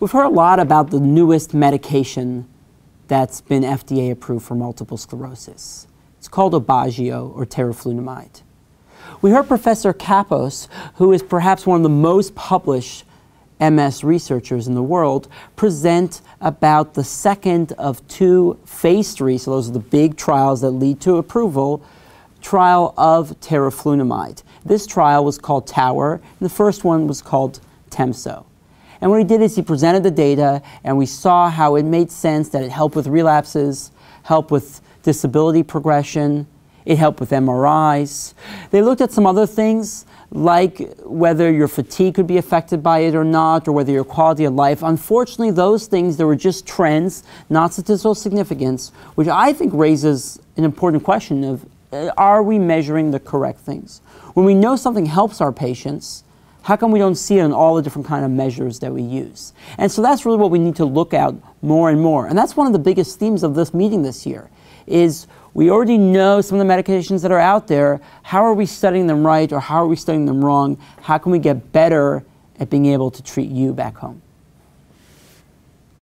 We've heard a lot about the newest medication that's been FDA approved for multiple sclerosis. It's called Aubagio or teriflunomide. We heard Professor Kappos, who is perhaps one of the most published MS researchers in the world, present about the second of two phase 3, so those are the big trials that lead to approval, trial of teriflunomide. This trial was called TOWER, and the first one was called TEMSO. And what he did is he presented the data, and we saw how it made sense that it helped with relapses, helped with disability progression, it helped with MRIs. They looked at some other things, like whether your fatigue could be affected by it or not, or whether your quality of life. Unfortunately, those things, there were just trends, not statistical significance, which I think raises an important question of, are we measuring the correct things? When we know something helps our patients, how come we don't see it in all the different kind of measures that we use? And so that's really what we need to look at more and more. And that's one of the biggest themes of this meeting this year, is we already know some of the medications that are out there. How are we studying them right, or how are we studying them wrong? How can we get better at being able to treat you back home?